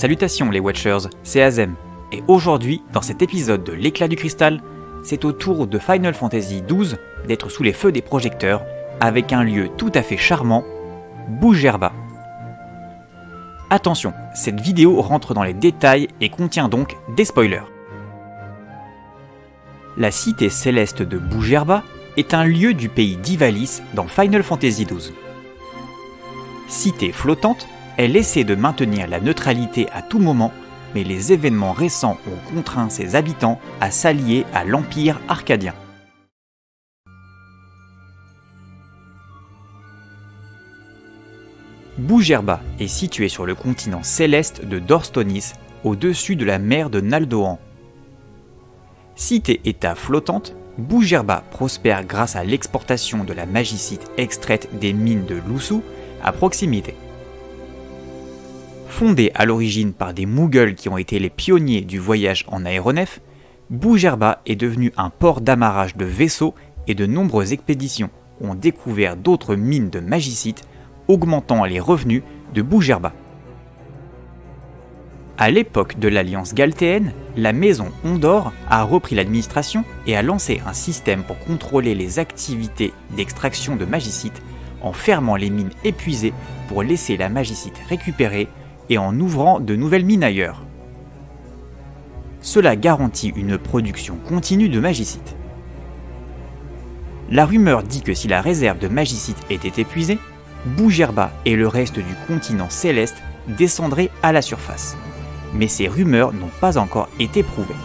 Salutations les Watchers, c'est Azem, et aujourd'hui, dans cet épisode de l'Éclat du Cristal, c'est au tour de Final Fantasy XII d'être sous les feux des projecteurs, avec un lieu tout à fait charmant, Bougerba. Attention, cette vidéo rentre dans les détails et contient donc des spoilers. La cité céleste de Bougerba est un lieu du pays d'Ivalice dans Final Fantasy XII. Cité flottante, elle essaie de maintenir la neutralité à tout moment, mais les événements récents ont contraint ses habitants à s'allier à l'Empire arcadien. Bougerba est situé sur le continent céleste de Dorstonis, au-dessus de la mer de Naldoan. Cité-État flottante, Bougerba prospère grâce à l'exportation de la magicite extraite des mines de Lussu à proximité. Fondée à l'origine par des Mughals qui ont été les pionniers du voyage en aéronef, Bougerba est devenu un port d'amarrage de vaisseaux et de nombreuses expéditions ont découvert d'autres mines de magicite, augmentant les revenus de Bougerba. À l'époque de l'Alliance galtéenne, la maison Ondor a repris l'administration et a lancé un système pour contrôler les activités d'extraction de magicite en fermant les mines épuisées pour laisser la magicite récupérée et en ouvrant de nouvelles mines ailleurs. Cela garantit une production continue de magicite. La rumeur dit que si la réserve de magicite était épuisée, Bougerba et le reste du continent céleste descendraient à la surface. Mais ces rumeurs n'ont pas encore été prouvées.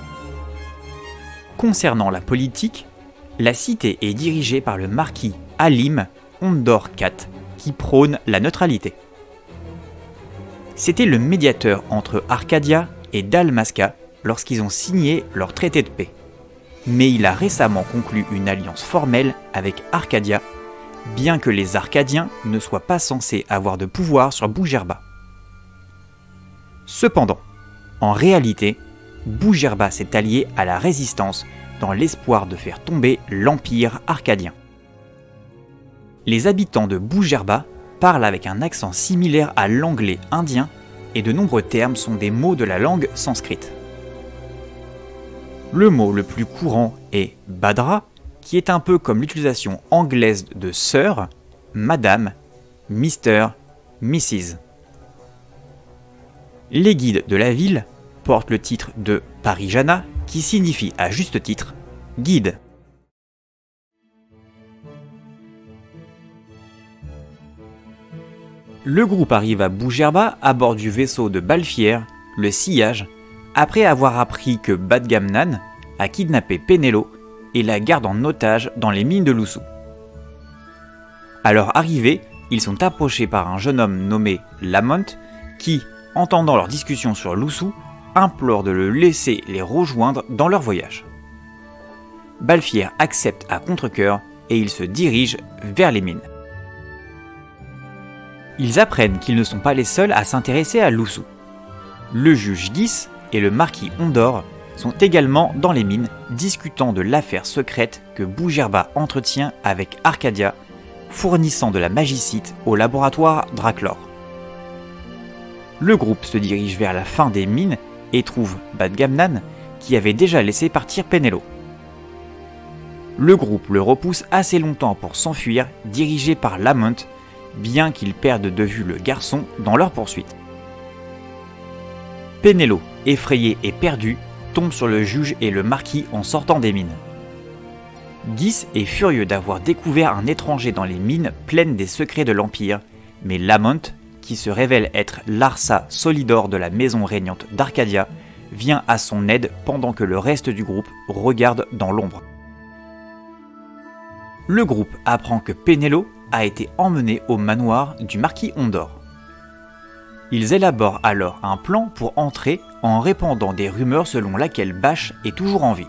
Concernant la politique, la cité est dirigée par le marquis Halim Ondor IV qui prône la neutralité. C'était le médiateur entre Arcadia et Dalmasca lorsqu'ils ont signé leur traité de paix. Mais il a récemment conclu une alliance formelle avec Arcadia, bien que les Arcadiens ne soient pas censés avoir de pouvoir sur Bougerba. Cependant, en réalité, Bougerba s'est allié à la résistance dans l'espoir de faire tomber l'Empire arcadien. Les habitants de Bougerba parlent avec un accent similaire à l'anglais indien et de nombreux termes sont des mots de la langue sanskrite. Le mot le plus courant est Badra, qui est un peu comme l'utilisation anglaise de sœur, madame, mister, mrs. Les guides de la ville portent le titre de Parijana, qui signifie à juste titre guide. Le groupe arrive à Bougerba à bord du vaisseau de Balfier, le Sillage, après avoir appris que Badgamnan a kidnappé Penelo et la garde en otage dans les mines de Lussu. À leur arrivée, ils sont approchés par un jeune homme nommé Lamont qui, entendant leur discussion sur Lussu, implore de le laisser les rejoindre dans leur voyage. Balfier accepte à contre-cœur et ils se dirigent vers les mines. Ils apprennent qu'ils ne sont pas les seuls à s'intéresser à Lussu. Le juge Gis et le marquis Ondor sont également dans les mines, discutant de l'affaire secrète que Bougerba entretient avec Arcadia, fournissant de la magicite au laboratoire Draclor. Le groupe se dirige vers la fin des mines et trouve Badgamnan, qui avait déjà laissé partir Penelo. Le groupe le repousse assez longtemps pour s'enfuir, dirigé par Lamont, bien qu'ils perdent de vue le garçon dans leur poursuite. Penelo, effrayé et perdu, tombe sur le juge et le marquis en sortant des mines. Gis est furieux d'avoir découvert un étranger dans les mines pleines des secrets de l'Empire, mais Lamont, qui se révèle être l'Arsa Solidor de la maison régnante d'Arcadia, vient à son aide pendant que le reste du groupe regarde dans l'ombre. Le groupe apprend que Penelo a été emmené au manoir du marquis Ondor. Ils élaborent alors un plan pour entrer en répandant des rumeurs selon laquelle Bash est toujours en vie.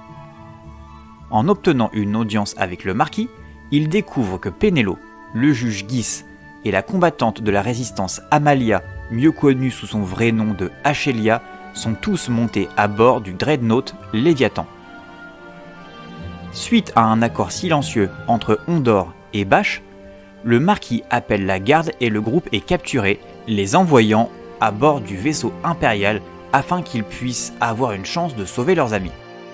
En obtenant une audience avec le marquis, ils découvrent que Penelo, le juge Gis et la combattante de la résistance Amalia, mieux connue sous son vrai nom de Achelia, sont tous montés à bord du dreadnought Léviathan. Suite à un accord silencieux entre Ondor et Bash, le marquis appelle la garde et le groupe est capturé, les envoyant à bord du vaisseau impérial afin qu'ils puissent avoir une chance de sauver leurs amis.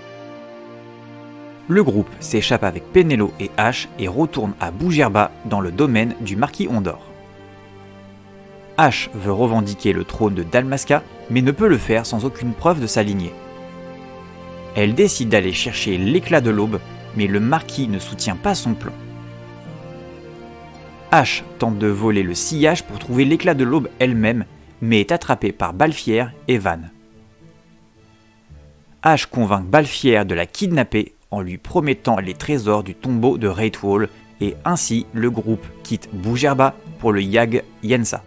Le groupe s'échappe avec Penelo et Ash et retourne à Bougerba dans le domaine du marquis Ondor. Ash veut revendiquer le trône de Dalmasca, mais ne peut le faire sans aucune preuve de sa lignée. Elle décide d'aller chercher l'éclat de l'aube, mais le marquis ne soutient pas son plan. Ash tente de voler le sillage pour trouver l'éclat de l'aube elle-même, mais est attrapée par Balfière et Van. Ash convainc Balfière de la kidnapper en lui promettant les trésors du tombeau de Wraithwall, et ainsi le groupe quitte Bougerba pour le Yag Yensa.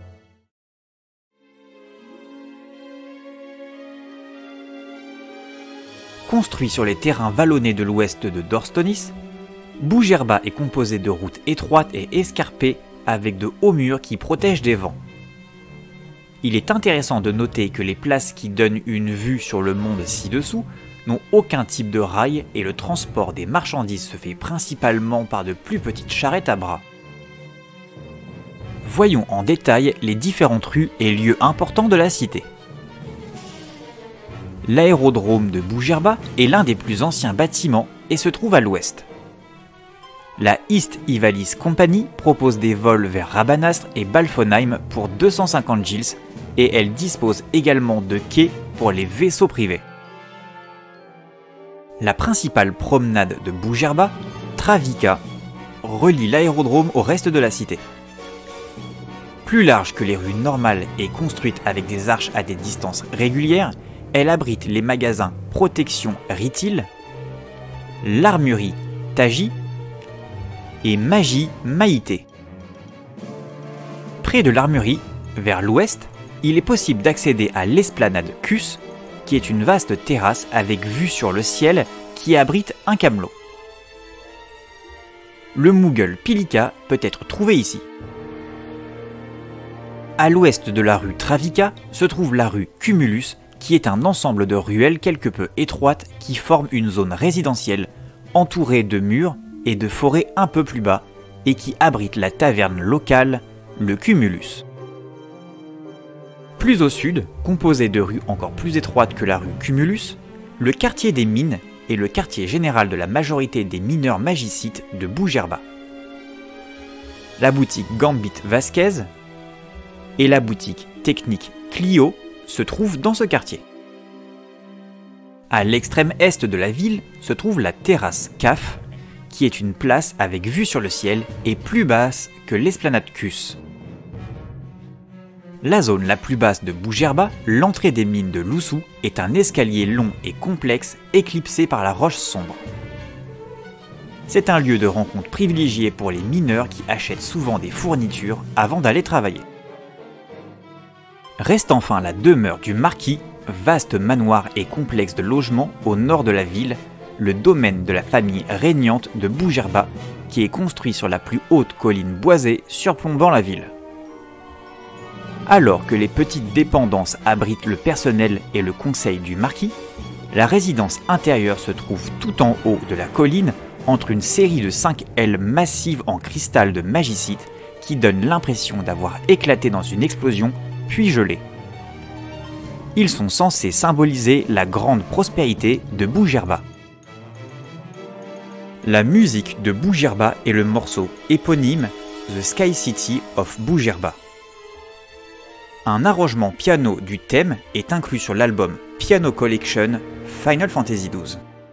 Construit sur les terrains vallonnés de l'ouest de Dorstonis, Bougerba est composé de routes étroites et escarpées avec de hauts murs qui protègent des vents. Il est intéressant de noter que les places qui donnent une vue sur le monde ci-dessous n'ont aucun type de rail et le transport des marchandises se fait principalement par de plus petites charrettes à bras. Voyons en détail les différentes rues et lieux importants de la cité. L'aérodrome de Bougerba est l'un des plus anciens bâtiments et se trouve à l'ouest. La East Ivalice Company propose des vols vers Rabanastre et Balfonheim pour 250 gils et elle dispose également de quais pour les vaisseaux privés. La principale promenade de Bougerba, Travica, relie l'aérodrome au reste de la cité. Plus large que les rues normales et construite avec des arches à des distances régulières, elle abrite les magasins Protection Retail, l'Armurerie Taji et Magie Maïté. Près de l'armurerie, vers l'ouest, il est possible d'accéder à l'esplanade Cus, qui est une vaste terrasse avec vue sur le ciel qui abrite un camelot. Le Moogle Pilika peut être trouvé ici. À l'ouest de la rue Travica se trouve la rue Cumulus, qui est un ensemble de ruelles quelque peu étroites qui forment une zone résidentielle entourée de murs et de forêts un peu plus bas et qui abrite la taverne locale, le Cumulus. Plus au sud, composé de rues encore plus étroites que la rue Cumulus, le quartier des mines est le quartier général de la majorité des mineurs magicites de Bougerba. La boutique Gambit Vasquez et la boutique technique Clio se trouvent dans ce quartier. À l'extrême est de la ville se trouve la terrasse CAF, qui est une place avec vue sur le ciel et plus basse que l'esplanade Cus. La zone la plus basse de Bougerba, l'entrée des mines de Loussou, est un escalier long et complexe éclipsé par la roche sombre. C'est un lieu de rencontre privilégié pour les mineurs qui achètent souvent des fournitures avant d'aller travailler. Reste enfin la demeure du marquis, vaste manoir et complexe de logements au nord de la ville, le domaine de la famille régnante de Bougerba, qui est construit sur la plus haute colline boisée surplombant la ville. Alors que les petites dépendances abritent le personnel et le conseil du marquis, la résidence intérieure se trouve tout en haut de la colline entre une série de 5 ailes massives en cristal de magicite qui donnent l'impression d'avoir éclaté dans une explosion puis gelé. Ils sont censés symboliser la grande prospérité de Bougerba. La musique de Bougerba est le morceau éponyme The Sky City of Bougerba. Un arrangement piano du thème est inclus sur l'album Piano Collection Final Fantasy XII.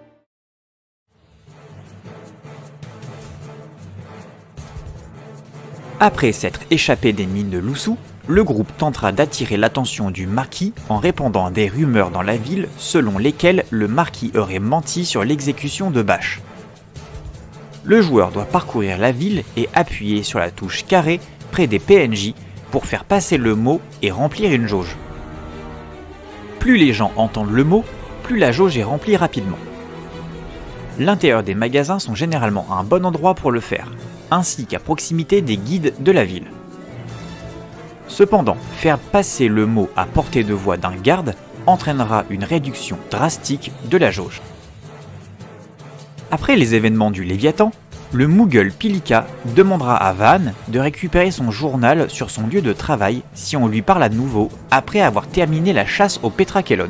Après s'être échappé des mines de Loussou, le groupe tentera d'attirer l'attention du marquis en répandant des rumeurs dans la ville selon lesquelles le marquis aurait menti sur l'exécution de Bash. Le joueur doit parcourir la ville et appuyer sur la touche carré près des PNJ pour faire passer le mot et remplir une jauge. Plus les gens entendent le mot, plus la jauge est remplie rapidement. L'intérieur des magasins sont généralement un bon endroit pour le faire, ainsi qu'à proximité des guides de la ville. Cependant, faire passer le mot à portée de voix d'un garde entraînera une réduction drastique de la jauge. Après les événements du Léviathan, le Moogle Pilika demandera à Van de récupérer son journal sur son lieu de travail si on lui parle à nouveau après avoir terminé la chasse au Petrakelon.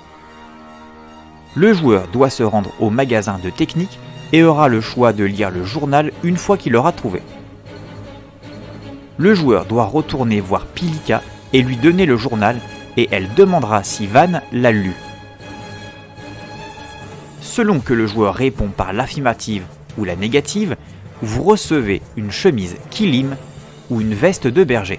Le joueur doit se rendre au magasin de technique et aura le choix de lire le journal une fois qu'il l'aura trouvé. Le joueur doit retourner voir Pilika et lui donner le journal et elle demandera si Van l'a lu. Selon que le joueur répond par l'affirmative ou la négative, vous recevez une chemise Kilim ou une veste de berger.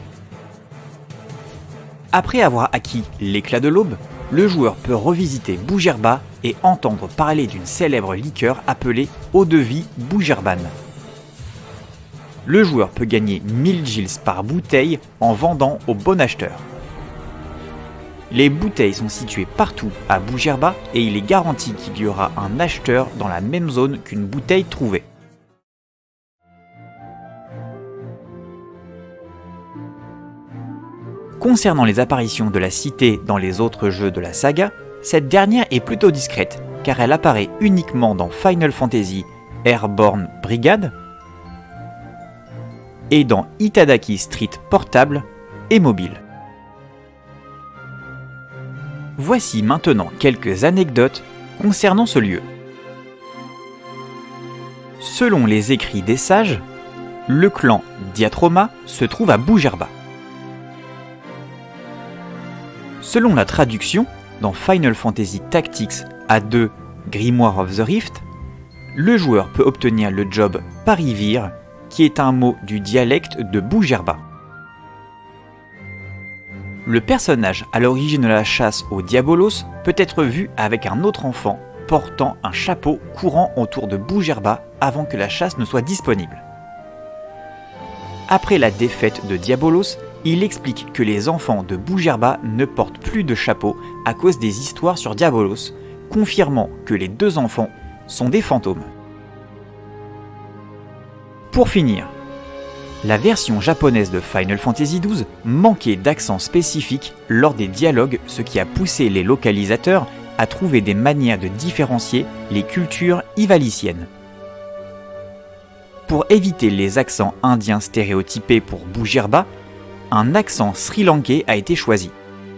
Après avoir acquis l'éclat de l'aube, le joueur peut revisiter Bougerba et entendre parler d'une célèbre liqueur appelée eau-de-vie Bougerban. Le joueur peut gagner 1000 gils par bouteille en vendant au bon acheteur. Les bouteilles sont situées partout à Bougerba et il est garanti qu'il y aura un acheteur dans la même zone qu'une bouteille trouvée. Concernant les apparitions de la cité dans les autres jeux de la saga, cette dernière est plutôt discrète car elle apparaît uniquement dans Final Fantasy Airborne Brigade et dans Itadaki Street portable et mobile. Voici maintenant quelques anecdotes concernant ce lieu. Selon les écrits des sages, le clan Diatroma se trouve à Bougerba. Selon la traduction, dans Final Fantasy Tactics A2 Grimoire of the Rift, le joueur peut obtenir le job Parivir, qui est un mot du dialecte de Bougerba. Le personnage à l'origine de la chasse au Diabolos peut être vu avec un autre enfant portant un chapeau courant autour de Bougerba avant que la chasse ne soit disponible. Après la défaite de Diabolos, il explique que les enfants de Bougerba ne portent plus de chapeau à cause des histoires sur Diabolos, confirmant que les deux enfants sont des fantômes. Pour finir, la version japonaise de Final Fantasy XII manquait d'accent spécifique lors des dialogues, ce qui a poussé les localisateurs à trouver des manières de différencier les cultures ivaliciennes. Pour éviter les accents indiens stéréotypés pour Bougerba, un accent sri-lankais a été choisi.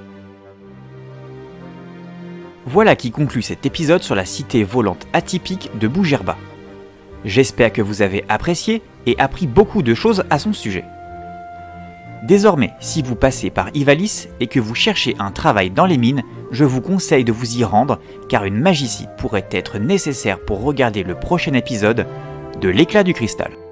Voilà qui conclut cet épisode sur la cité volante atypique de Bougerba. J'espère que vous avez apprécié et appris beaucoup de choses à son sujet. Désormais, si vous passez par Ivalice et que vous cherchez un travail dans les mines, je vous conseille de vous y rendre car une magicie pourrait être nécessaire pour regarder le prochain épisode de l'Éclat du Cristal.